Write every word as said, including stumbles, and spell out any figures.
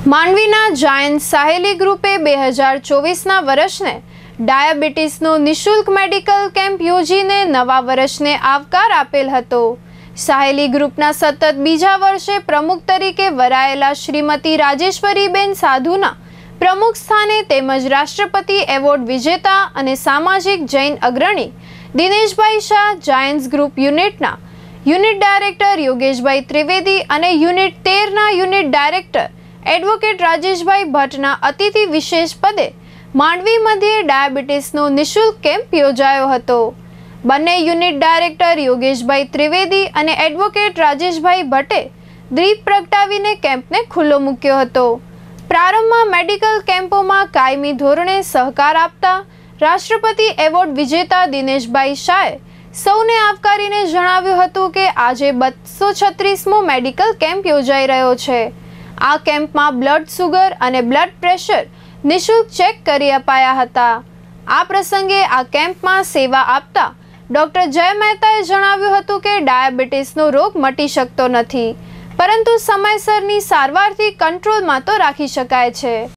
માંડવીના જાયન્ટ સાહેલી ગ્રુપે બે હજાર ચોવીસના વર્ષને ડાયાબિટીસનો નિઃશુલ્ક મેડિકલ કેમ્પ યોજીને નવા વર્ષને આવકાર આપેલ હતો। સાહેલી ગ્રુપના સતત બીજા વર્ષે પ્રમુખ તરીકે વરાયેલા શ્રીમતી રાજેશ્વરીબેન સાધુના પ્રમુખ સ્થાને તેમજ રાષ્ટ્રપતિ એવોર્ડ વિજેતા અને સામાજિક જૈન અગ્રણી દિનેશભાઈ શાહ, જાયન્ટ્સ ગ્રુપ યુનિટના યુનિટ ડાયરેક્ટર યોગેશભાઈ ત્રિવેદી અને યુનિટ તેરના યુનિટ ડાયરેક્ટર એડવોકેટ રાજેશભાઈ ભટ્ટના અતિથિ વિશેષ પદે માંડવી મધ્યે ડાયાબિટીસનો નિઃશુલ્ક કેમ્પ યોજાયો હતો। બંને યુનિટ ડાયરેક્ટર યોગેશભાઈ ત્રિવેદી અને એડવોકેટ રાજેશભાઈ ભટ્ટે દીપ પ્રગટાવીને કેમ્પને ખુલ્લો મૂક્યો હતો। પ્રારંભમાં મેડિકલ કેમ્પોમાં કાયમી ધોરણે સહકાર આપતા રાષ્ટ્રપતિ એવોર્ડ વિજેતા દિનેશભાઈ શાહે સૌને આવકારીને જણાવ્યું હતું કે આજે બસો છત્રીસમો મેડિકલ કેમ્પ યોજાઈ રહ્યો છે। આ કેમ્પમાં બ્લડ સુગર અને બ્લડ પ્રેશર નિઃશુલ્ક ચેક કરી અપાયા હતા। આ પ્રસંગે આ કેમ્પમાં સેવા આપતા ડોક્ટર જય મહેતાએ જણાવ્યું હતું કે ડાયાબિટીસનો રોગ મટી શકતો નથી, પરંતુ સમયસરની સારવારથી કંટ્રોલમાં તો રાખી શકાય છે।